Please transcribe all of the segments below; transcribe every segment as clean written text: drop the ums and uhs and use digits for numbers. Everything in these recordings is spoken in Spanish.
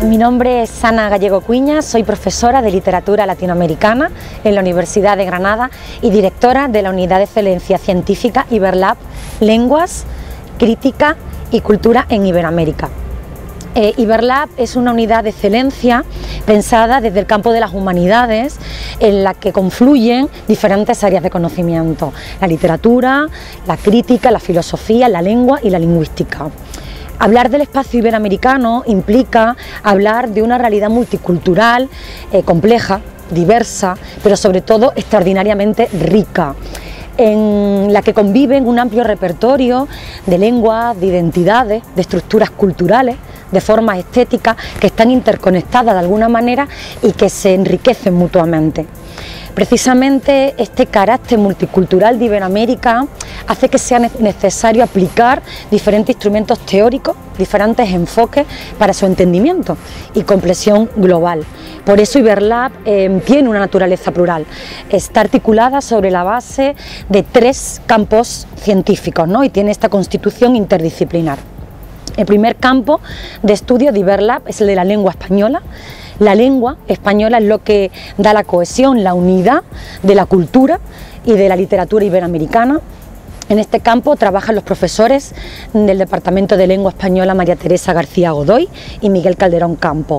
Mi nombre es Ana Gallego Cuiña, soy profesora de literatura latinoamericana en la Universidad de Granada y directora de la Unidad de Excelencia Científica Iberlab, Lenguas, Crítica y Cultura en Iberoamérica. Iberlab es una unidad de excelencia pensada desde el campo de las humanidades, en la que confluyen diferentes áreas de conocimiento: la literatura, la crítica, la filosofía, la lengua y la lingüística. Hablar del espacio iberoamericano implica hablar de una realidad multicultural, compleja, diversa, pero sobre todo extraordinariamente rica, en la que conviven un amplio repertorio de lenguas, de identidades, de estructuras culturales, de formas estéticas que están interconectadas de alguna manera y que se enriquecen mutuamente. Precisamente este carácter multicultural de Iberoamérica hace que sea necesario aplicar diferentes instrumentos teóricos, diferentes enfoques para su entendimiento y comprensión global. Por eso Iberlab tiene una naturaleza plural, está articulada sobre la base de 3 campos científicos, ¿no? Y tiene esta constitución interdisciplinar. El primer campo de estudio de Iberlab es el de la lengua española. La lengua española es lo que da la cohesión, la unidad de la cultura y de la literatura iberoamericana. En este campo trabajan los profesores del Departamento de Lengua Española María Teresa García Godoy y Miguel Calderón Campo.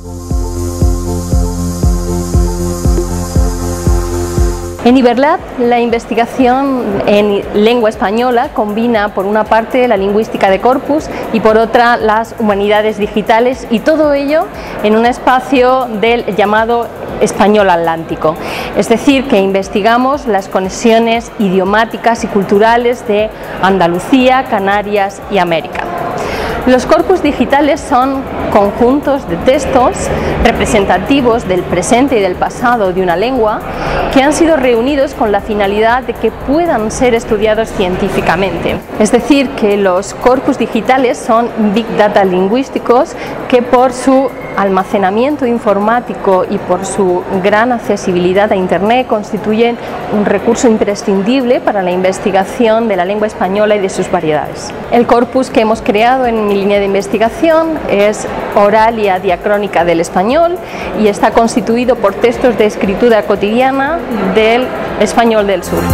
En Iberlab, la investigación en lengua española combina por una parte la lingüística de corpus y por otra las humanidades digitales, y todo ello en un espacio del llamado español atlántico. Es decir, que investigamos las conexiones idiomáticas y culturales de Andalucía, Canarias y América. Los corpus digitales son conjuntos de textos representativos del presente y del pasado de una lengua que han sido reunidos con la finalidad de que puedan ser estudiados científicamente. Es decir, que los corpus digitales son big data lingüísticos que por su almacenamiento informático y por su gran accesibilidad a Internet constituyen un recurso imprescindible para la investigación de la lengua española y de sus variedades. El corpus que hemos creado en mi línea de investigación es Oralia diacrónica del español y está constituido por textos de escritura cotidiana del español del sur.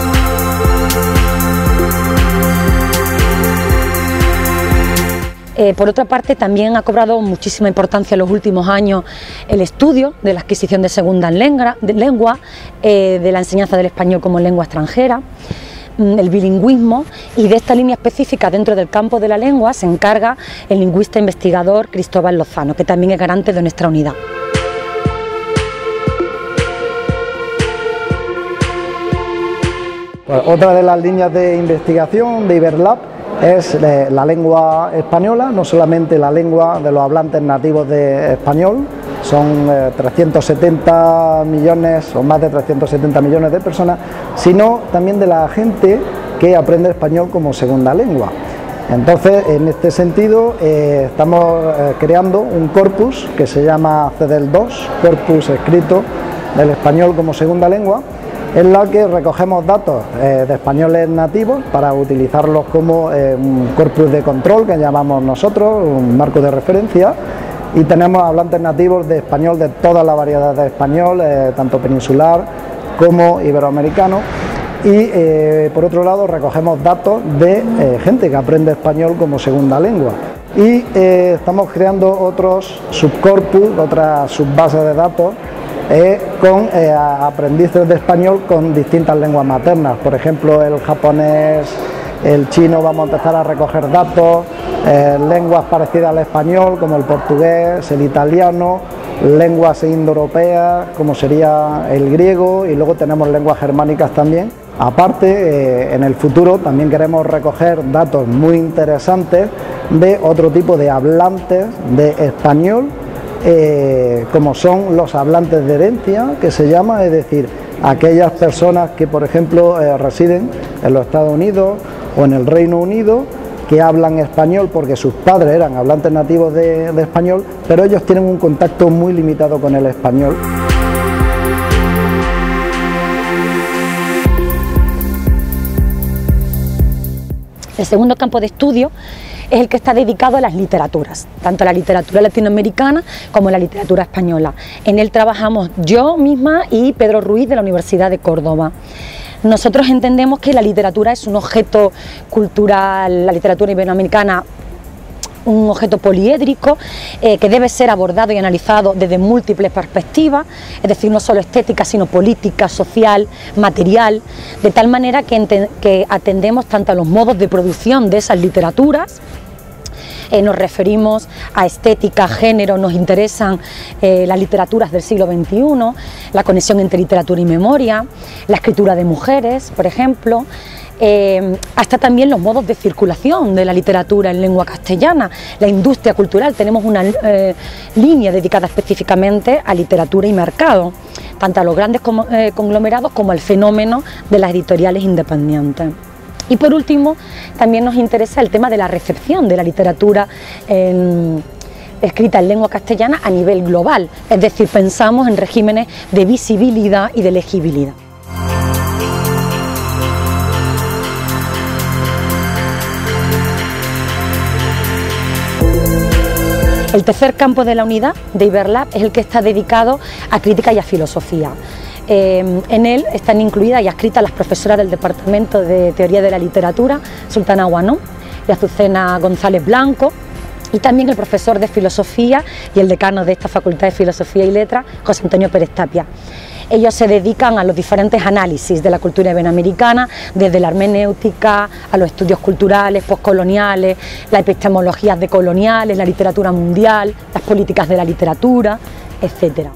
Por otra parte, también ha cobrado muchísima importancia en los últimos años el estudio de la adquisición de segundas lenguas, de la enseñanza del español como lengua extranjera, el bilingüismo, y de esta línea específica dentro del campo de la lengua se encarga el lingüista investigador Cristóbal Lozano, que también es garante de nuestra unidad. Pues otra de las líneas de investigación de Iberlab es la lengua española, no solamente la lengua de los hablantes nativos de español, son 370 millones o más de 370 millones de personas, sino también de la gente que aprende español como segunda lengua. Entonces, en este sentido, estamos creando un corpus que se llama CEDEL2, Corpus Escrito del Español como Segunda Lengua, en la que recogemos datos de españoles nativos para utilizarlos como un corpus de control que llamamos nosotros, un marco de referencia, y tenemos hablantes nativos de español de toda la variedad de español, tanto peninsular como iberoamericano, y por otro lado recogemos datos de gente que aprende español como segunda lengua. Y estamos creando otros subcorpus, otras subbases de datos con aprendices de español con distintas lenguas maternas, por ejemplo el japonés, el chino, vamos a empezar a recoger datos, lenguas parecidas al español como el portugués, el italiano, lenguas indoeuropeas como sería el griego, y luego tenemos lenguas germánicas también. Aparte, en el futuro también queremos recoger datos muy interesantes de otro tipo de hablantes de español, como son los hablantes de herencia, que se llama, es decir, aquellas personas que por ejemplo residen en los Estados Unidos o en el Reino Unido, que hablan español porque sus padres eran hablantes nativos de español, pero ellos tienen un contacto muy limitado con el español. El segundo campo de estudio es el que está dedicado a las literaturas, tanto a la literatura latinoamericana como a la literatura española. En él trabajamos yo misma y Pedro Ruiz de la Universidad de Córdoba. Nosotros entendemos que la literatura es un objeto cultural, la literatura iberoamericana, un objeto poliédrico que debe ser abordado y analizado desde múltiples perspectivas, es decir, no solo estética, sino política, social, material, de tal manera que atendemos tanto a los modos de producción de esas literaturas. Nos referimos a estética, género, nos interesan las literaturas del siglo XXI, la conexión entre literatura y memoria, la escritura de mujeres, por ejemplo, hasta también los modos de circulación de la literatura en lengua castellana, la industria cultural. Tenemos una línea dedicada específicamente a literatura y mercado, tanto a los grandes conglomerados como al fenómeno de las editoriales independientes. Y por último, también nos interesa el tema de la recepción de la literatura escrita en lengua castellana a nivel global, es decir, pensamos en regímenes de visibilidad y de legibilidad. El tercer campo de la unidad de Iberlab es el que está dedicado a crítica y a filosofía. En él están incluidas y adscritas las profesoras del Departamento de Teoría de la Literatura, Sultana Guanón y Azucena González Blanco, y también el profesor de Filosofía y el decano de esta Facultad de Filosofía y Letras, José Antonio Pérez Tapia. Ellos se dedican a los diferentes análisis de la cultura iberoamericana, desde la hermenéutica a los estudios culturales, postcoloniales, las epistemologías decoloniales, la literatura mundial, las políticas de la literatura, etc.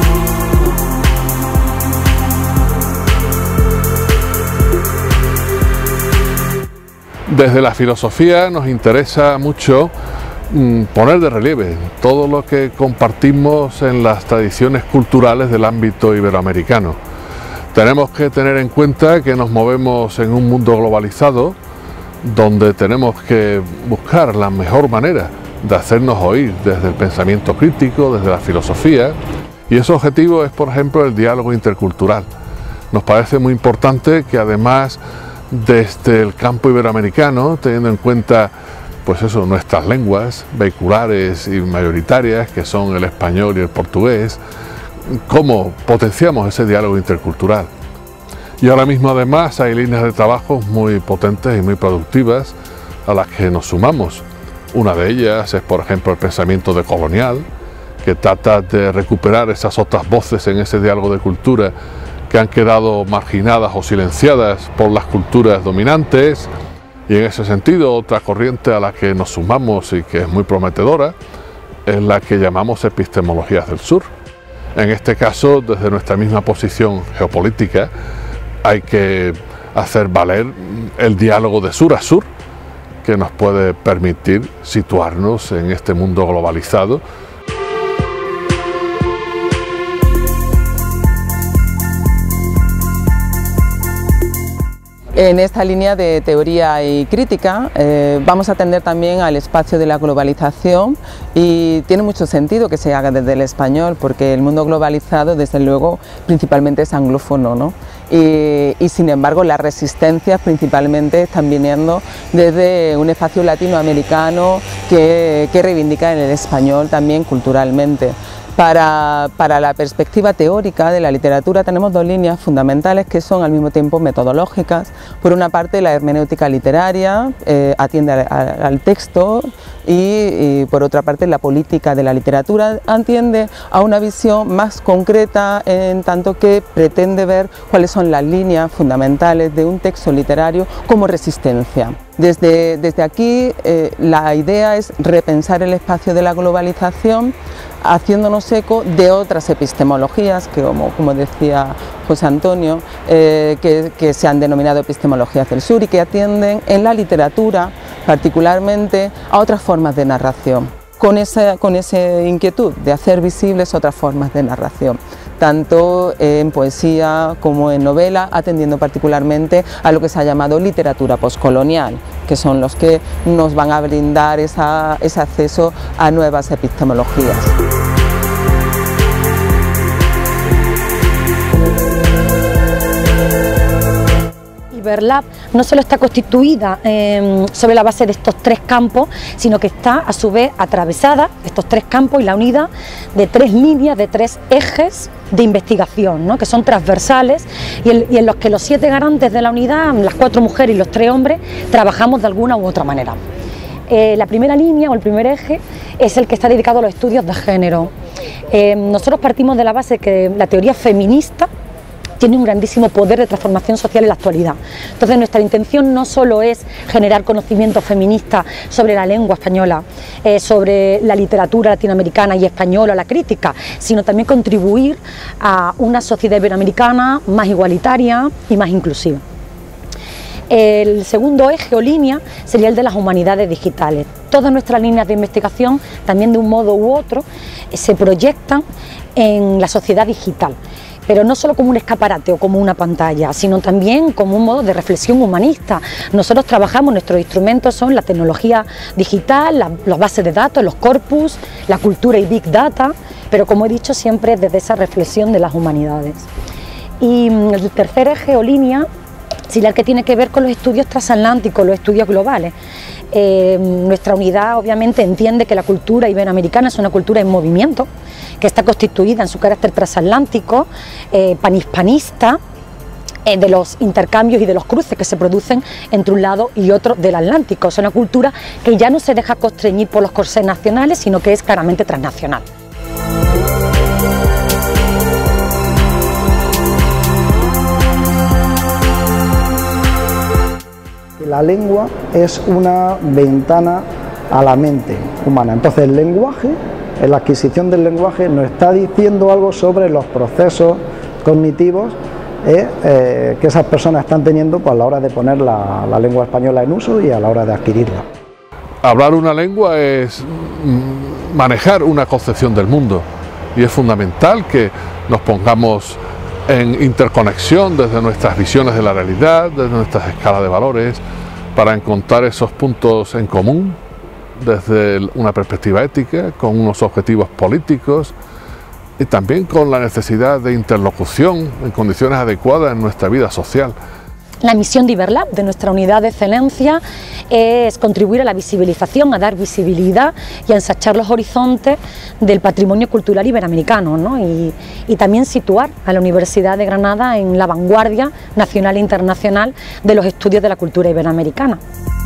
Desde la filosofía nos interesa mucho poner de relieve todo lo que compartimos en las tradiciones culturales del ámbito iberoamericano. Tenemos que tener en cuenta que nos movemos en un mundo globalizado donde tenemos que buscar la mejor manera de hacernos oír desde el pensamiento crítico, desde la filosofía, y ese objetivo es, por ejemplo, el diálogo intercultural. Nos parece muy importante que además desde el campo iberoamericano, teniendo en cuenta pues eso, nuestras lenguas vehiculares y mayoritarias, que son el español y el portugués, cómo potenciamos ese diálogo intercultural. Y ahora mismo además hay líneas de trabajo muy potentes y muy productivas a las que nos sumamos. Una de ellas es, por ejemplo, el pensamiento decolonial, que trata de recuperar esas otras voces en ese diálogo de cultura que han quedado marginadas o silenciadas por las culturas dominantes. Y en ese sentido, otra corriente a la que nos sumamos y que es muy prometedora es la que llamamos epistemologías del sur. En este caso, desde nuestra misma posición geopolítica, hay que hacer valer el diálogo de sur a sur, que nos puede permitir situarnos en este mundo globalizado. En esta línea de teoría y crítica vamos a atender también al espacio de la globalización, y tiene mucho sentido que se haga desde el español, porque el mundo globalizado desde luego principalmente es anglófono, ¿no? Y sin embargo las resistencias principalmente están viniendo desde un espacio latinoamericano que reivindica en el español también culturalmente. Para la perspectiva teórica de la literatura tenemos dos líneas fundamentales que son al mismo tiempo metodológicas. Por una parte, la hermenéutica literaria atiende al texto, y por otra parte la política de la literatura atiende a una visión más concreta, en tanto que pretende ver cuáles son las líneas fundamentales de un texto literario como resistencia. Desde aquí la idea es repensar el espacio de la globalización, haciéndonos eco de otras epistemologías que, como decía José Antonio, que se han denominado epistemologías del sur y que atienden en la literatura particularmente a otras formas de narración, con esa inquietud de hacer visibles otras formas de narración, tanto en poesía como en novela, atendiendo particularmente a lo que se ha llamado literatura postcolonial, que son los que nos van a brindar ese acceso a nuevas epistemologías. Iberlab no solo está constituida sobre la base de estos tres campos, sino que está a su vez atravesada, estos tres campos y la unidad de tres líneas, de tres ejes de investigación, ¿no?, que son transversales y en los que los 7 garantes de la unidad, las 4 mujeres y los 3 hombres, trabajamos de alguna u otra manera. La primera línea o el primer eje es el que está dedicado a los estudios de género. Nosotros partimos de la base que la teoría feminista tiene un grandísimo poder de transformación social en la actualidad. Entonces nuestra intención no solo es generar conocimiento feminista sobre la lengua española, sobre la literatura latinoamericana y española, la crítica, sino también contribuir a una sociedad iberoamericana más igualitaria y más inclusiva. El segundo eje o línea sería el de las humanidades digitales. Todas nuestras líneas de investigación, también de un modo u otro, se proyectan en la sociedad digital, pero no solo como un escaparate o como una pantalla, sino también como un modo de reflexión humanista. Nosotros trabajamos, nuestros instrumentos son la tecnología digital, las bases de datos, los corpus, la cultura y Big Data, pero como he dicho siempre desde esa reflexión de las humanidades. Y el tercer eje o línea sería el que tiene que ver con los estudios transatlánticos, los estudios globales. Nuestra unidad obviamente entiende que la cultura iberoamericana es una cultura en movimiento, que está constituida en su carácter transatlántico, panhispanista, de los intercambios y de los cruces que se producen entre un lado y otro del Atlántico. Es una cultura que ya no se deja constreñir por los corsés nacionales, sino que es claramente transnacional. La lengua es una ventana a la mente humana. Entonces el lenguaje, la adquisición del lenguaje nos está diciendo algo sobre los procesos cognitivos que esas personas están teniendo pues, a la hora de poner la lengua española en uso y a la hora de adquirirla. Hablar una lengua es manejar una concepción del mundo y es fundamental que nos pongamos en interconexión desde nuestras visiones de la realidad, desde nuestras escalas de valores, para encontrar esos puntos en común desde una perspectiva ética, con unos objetivos políticos y también con la necesidad de interlocución en condiciones adecuadas en nuestra vida social. La misión de Iberlab, de nuestra unidad de excelencia, es contribuir a la visibilización, a dar visibilidad y a ensanchar los horizontes del patrimonio cultural iberoamericano, ¿no? y también situar a la Universidad de Granada en la vanguardia nacional e internacional de los estudios de la cultura iberoamericana.